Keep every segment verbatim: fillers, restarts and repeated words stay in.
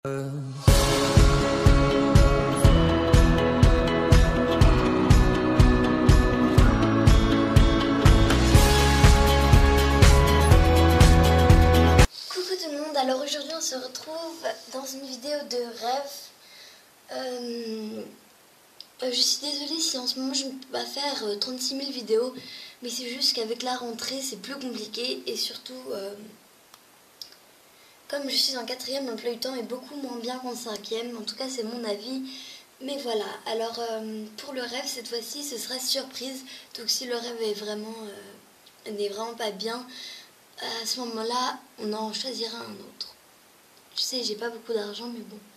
Alors aujourd'hui on se retrouve dans une vidéo de rêve. Euh, euh, je suis désolée si en ce moment je ne peux pas faire euh, trente-six mille vidéos, mais c'est juste qu'avec la rentrée c'est plus compliqué et surtout euh, comme je suis en quatrième, l'emploi du temps est beaucoup moins bien qu'en cinquième, en tout cas c'est mon avis. Mais voilà, alors euh, pour le rêve cette fois-ci ce sera surprise, donc si le rêve est vraiment, euh, n'est vraiment pas bien, à ce moment-là on en choisira un autre. Je sais, j'ai pas beaucoup d'argent, mais bon.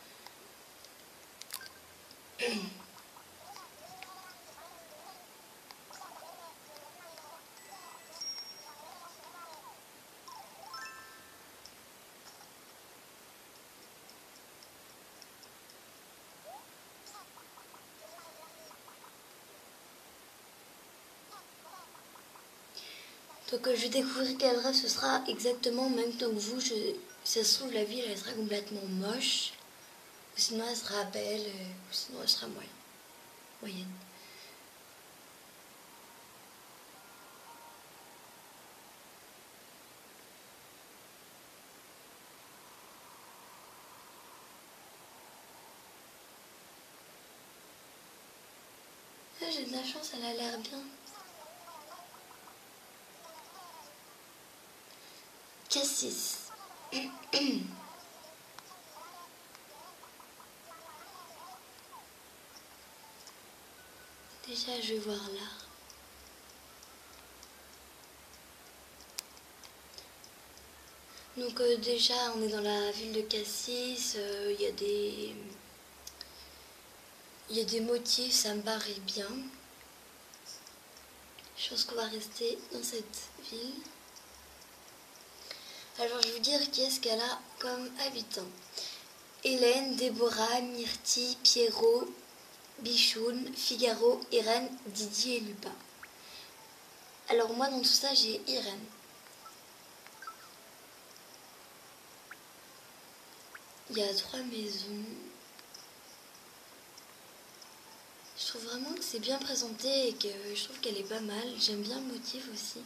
Donc euh, je vais découvrir quel rêve ce sera exactement en même temps que vous. Je, si ça se trouve, la ville elle sera complètement moche. Ou sinon elle sera belle. Euh, ou sinon elle sera moyenne. moyenne. Ah, j'ai de la chance, elle a l'air bien. Cassis. Déjà, je vais voir là. Donc euh, déjà, on est dans la ville de Cassis. Il euh, y a des... Il y a des motifs, ça me paraît bien. Je pense qu'on va rester dans cette ville. Alors je vais vous dire qui est-ce qu'elle a comme habitants. Hélène, Déborah, Myrtille, Pierrot, Bichoun, Figaro, Irène, Didier et Lupin. Alors moi dans tout ça j'ai Irène. Il y a trois maisons. Je trouve vraiment que c'est bien présenté et que je trouve qu'elle est pas mal. J'aime bien le motif aussi.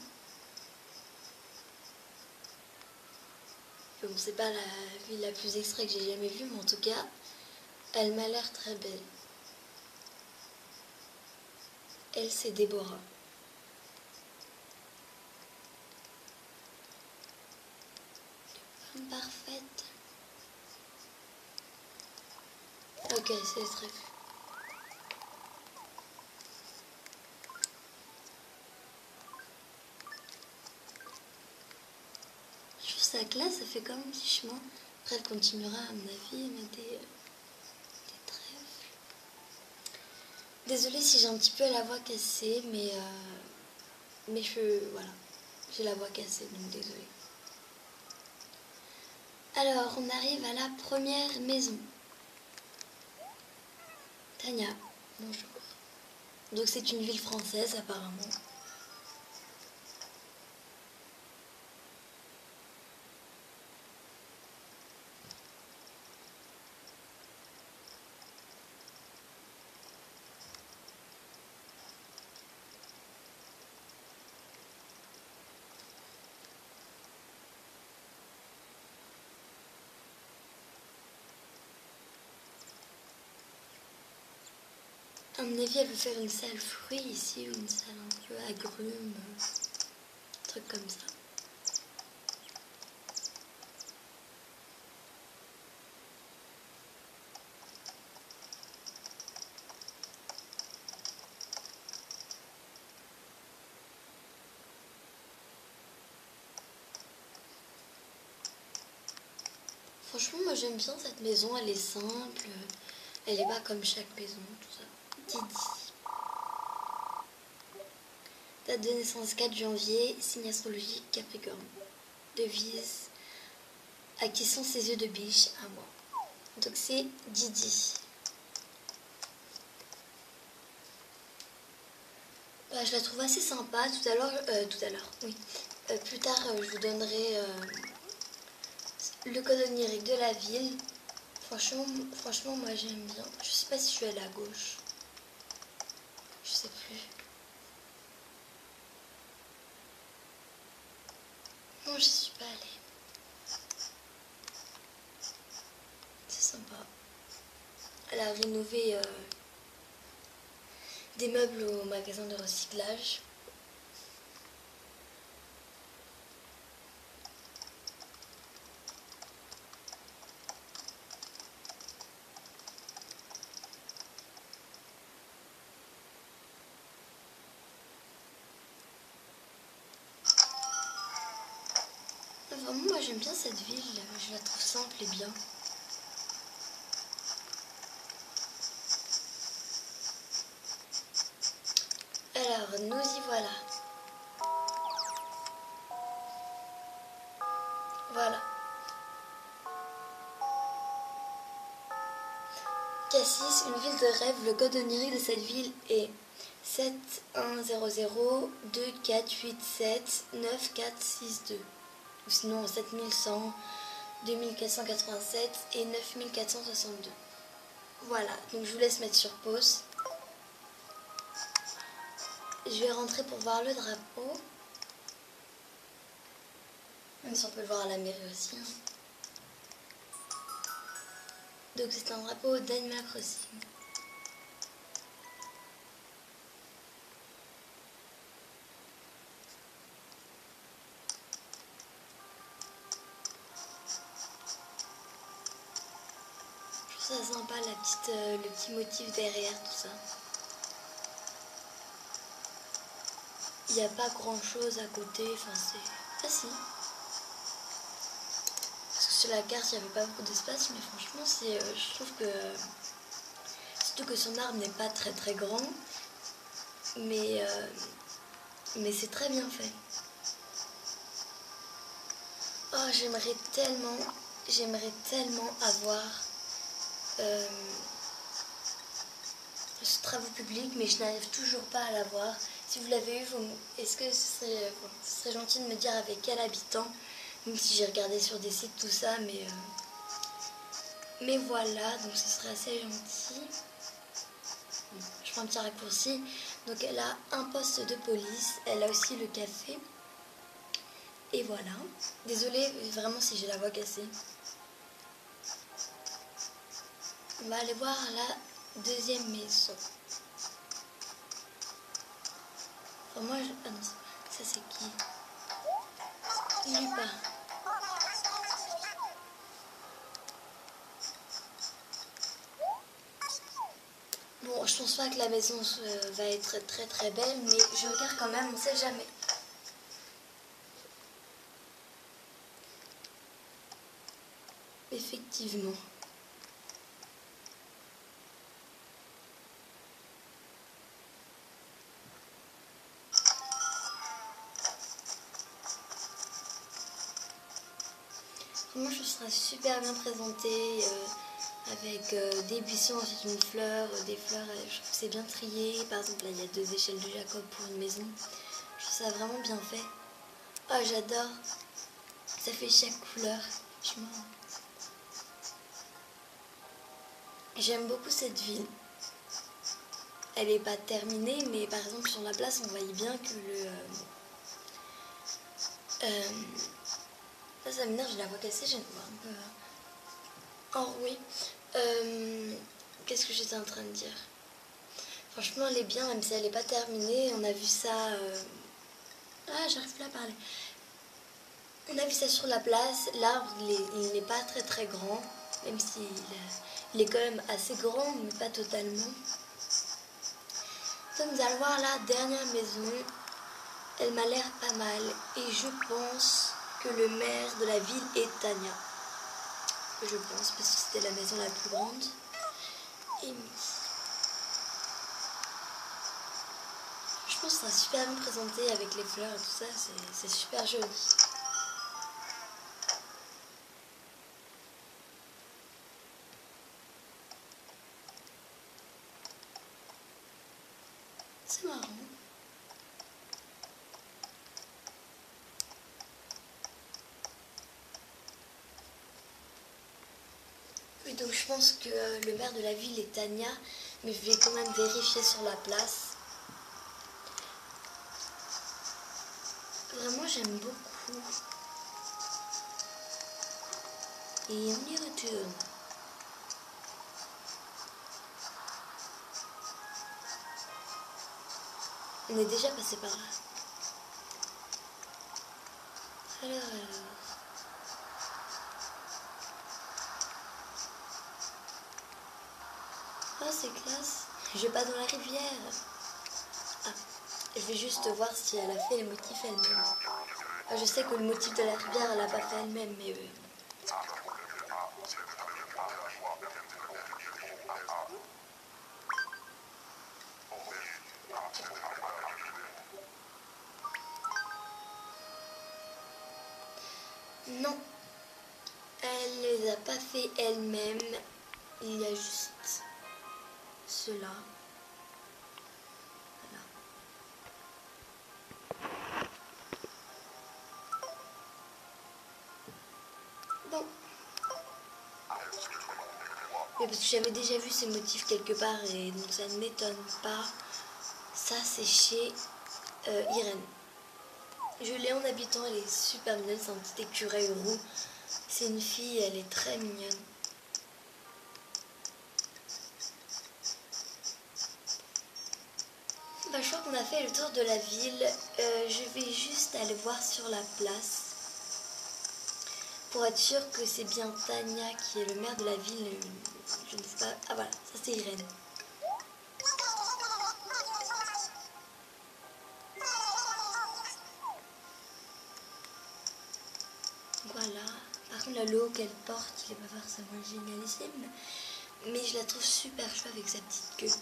Bon, c'est pas la ville la plus extraite que j'ai jamais vue, mais en tout cas, elle m'a l'air très belle. Elle, c'est Déborah. Parfaite. Ok, c'est très bien. Je trouve ça classe, ça fait comme un petit chemin. Après, elle continuera, à mon avis, à mettre des, des trèfles. Désolée si j'ai un petit peu la voix cassée, mais, euh, mais je, voilà, j'ai la voix cassée, donc désolée. Alors, on arrive à la première maison. Tania, bonjour. Donc c'est une ville française apparemment. À mon avis, elle veut faire une salle fruits ici, ou une salle un peu agrumes, un truc comme ça. Franchement, moi j'aime bien cette maison, elle est simple, elle est pas comme chaque maison, tout ça. Didi. Date de naissance quatre janvier, signe astrologique Capricorne. Devise, à qui sont ses yeux de biche, à moi. Donc c'est Didi. Bah, je la trouve assez sympa. Tout à l'heure, euh, tout à l'heure, oui. Euh, plus tard, euh, je vous donnerai euh, le code onirique de la ville. Franchement, franchement, moi j'aime bien. Je sais pas si je suis allée à gauche. Je sais plus. Non, je suis pas allée. C'est sympa. Elle a rénové euh, des meubles au magasin de recyclage. Vraiment, moi j'aime bien cette ville, je la trouve simple et bien. Alors, nous y voilà. Voilà. Cassis, une ville de rêve, le code onirique de cette ville est sept un zéro zéro deux quatre huit sept neuf quatre six deux. Ou sinon sept mille cent, deux mille quatre cent quatre-vingt-sept et neuf mille quatre cent soixante-deux. Voilà, donc je vous laisse mettre sur pause. Je vais rentrer pour voir le drapeau. Même si on peut le voir à la mairie aussi. Hein. Donc c'est un drapeau d'Animal Crossing. Je trouve ça sympa, la petite, euh, le petit motif derrière tout ça. Il n'y a pas grand chose à côté, enfin c'est... Ah si. Parce que sur la carte il n'y avait pas beaucoup d'espace, mais franchement c'est, euh, je trouve que... Surtout que son arbre n'est pas très très grand, mais, euh, mais c'est très bien fait. Oh, j'aimerais tellement, j'aimerais tellement avoir euh, ce travaux public, mais je n'arrive toujours pas à l'avoir. Si vous l'avez eu, vous, est-ce que ce serait, bon, ce serait gentil de me dire avec quel habitant, même si j'ai regardé sur des sites tout ça, mais, euh, mais voilà, donc ce serait assez gentil. Bon, je prends un petit raccourci. Donc elle a un poste de police, elle a aussi le café. Et voilà. Désolée vraiment si j'ai la voix cassée. On va aller voir la deuxième maison. Enfin, moi, je... ah non, ça c'est qui? Il lui pas. Bon, je pense pas que la maison euh, va être très très belle, mais je regarde quand même, on sait jamais. Effectivement. Moi, je serai super bien présentée, euh, avec euh, des buissons, ensuite une fleur, euh, des fleurs, euh, je trouve que c'est bien trié. Par exemple, là, il y a deux échelles de Jacob pour une maison. Je trouve ça vraiment bien fait. Oh, j'adore. Ça fait chaque couleur. Franchement. J'aime beaucoup cette ville. Elle n'est pas terminée, mais par exemple, sur la place, on voyait bien que le... Euh, euh, ça, ça m'énerve, j'ai la voix cassée, j'ai une voix un peu... Oh oui. Euh, Qu'est-ce que j'étais en train de dire? Franchement, elle est bien, même si elle n'est pas terminée. On a vu ça... Euh... Ah, j'arrive plus à parler. On a vu ça sur la place. L'arbre, il n'est pas très très grand, même s'il il est quand même assez grand, mais pas totalement. Donc, nous allons voir la dernière maison. Elle m'a l'air pas mal. Et je pense que le maire de la ville est Tania. Je pense, parce que c'était la maison la plus grande. Et je pense que ça sera super bien présenté avec les fleurs et tout ça. C'est super joli. C'est marrant. Oui, donc je je pense que le maire de la ville est Tania, mais je vais quand même vérifier sur la place. Vraiment, j'aime beaucoup. Et on y retourne. On est déjà passé par là. Alors, alors. Oh, c'est classe. Je vais pas dans la rivière. Ah, je vais juste voir si elle a fait les motifs elle-même. Ah, je sais que le motif de la rivière, elle a pas fait elle-même, mais... Euh... Non, elle les a pas fait elle-même. Il y a juste cela. Voilà. Bon. Mais parce que j'avais déjà vu ces motifs quelque part et donc ça ne m'étonne pas. Ça, c'est chez euh, Irène. Je l'ai en habitant, elle est super mignonne. C'est un petit écureuil roux. C'est une fille, elle est très mignonne. Bah, je crois qu'on a fait le tour de la ville. Euh, je vais juste aller voir sur la place pour être sûr que c'est bien Tania qui est le maire de la ville. Je ne sais pas. Ah voilà, ça c'est Irène. Voilà. Par contre, la look qu'elle porte, il n'est pas forcément génialissime, mais je la trouve super chouette avec sa petite queue.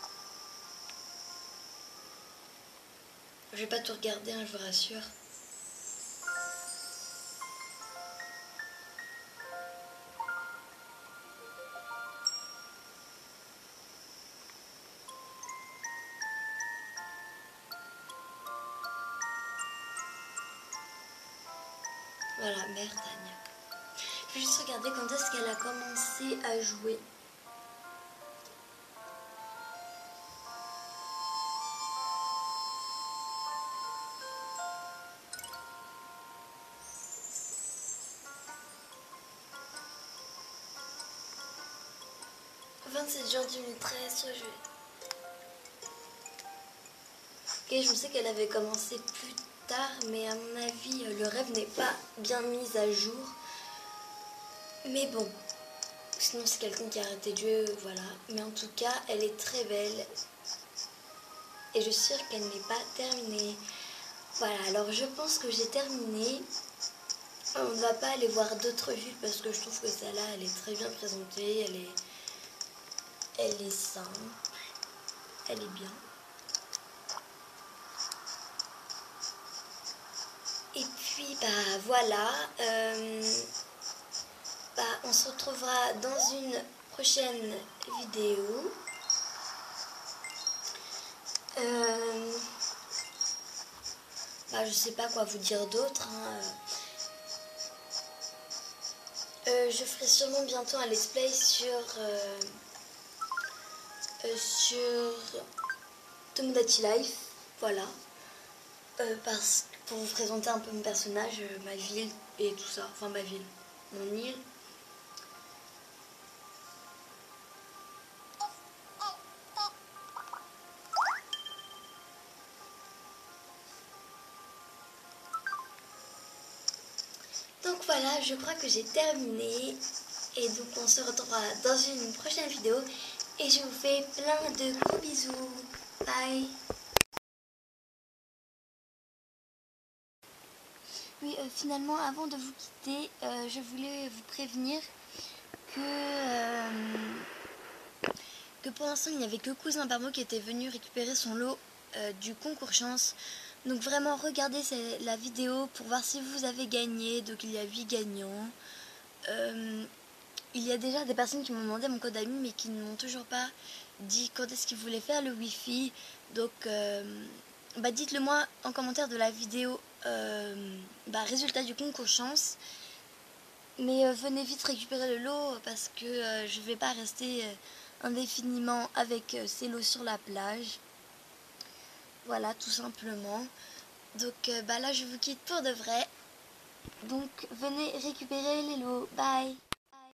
Je vais pas tout regarder, hein, je vous rassure. Voilà, mère Tania. Je vais juste regarder quand est-ce qu'elle a commencé à jouer. vingt-sept juin deux mille treize, soit je... Ok, je sais qu'elle avait commencé plus tard, mais à mon avis, le rêve n'est pas bien mis à jour. Mais bon, sinon c'est quelqu'un qui a arrêté de jouer, voilà. Mais en tout cas, elle est très belle. Et je suis sûre qu'elle n'est pas terminée. Voilà, alors je pense que j'ai terminé. On ne va pas aller voir d'autres villes parce que je trouve que celle-là, elle est très bien présentée. Elle est, elle est simple. Elle est bien. Et puis, bah voilà. Euh, bah, on se retrouvera dans une prochaine vidéo. Euh, bah, je sais pas quoi vous dire d'autre. Hein. Euh, je ferai sûrement bientôt un let's play sur euh, euh, sur Tomodachi Life, voilà, euh, parce que pour vous présenter un peu mon personnage, euh, ma ville et tout ça, enfin ma ville, mon île. Donc voilà, je crois que j'ai terminé et donc on se retrouvera dans une prochaine vidéo et je vous fais plein de gros bisous. Bye. Oui, euh, finalement, avant de vous quitter, euh, je voulais vous prévenir que, euh, que pour l'instant, il n'y avait que Cousin Barbeau qui était venu récupérer son lot euh, du concours chance. Donc vraiment, regardez la vidéo pour voir si vous avez gagné. Donc il y a huit gagnants. Euh, il y a déjà des personnes qui m'ont demandé mon code ami, mais qui ne m'ont toujours pas dit quand est-ce qu'ils voulaient faire le Wi-Fi. Donc euh, bah, dites-le moi en commentaire de la vidéo. Euh, bah, résultat du concours chance. Mais euh, venez vite récupérer le lot parce que euh, je vais pas rester euh, indéfiniment avec euh, ces lots sur la plage. Voilà, tout simplement. Donc euh, bah là, je vous quitte pour de vrai. Donc venez récupérer les lots. Bye!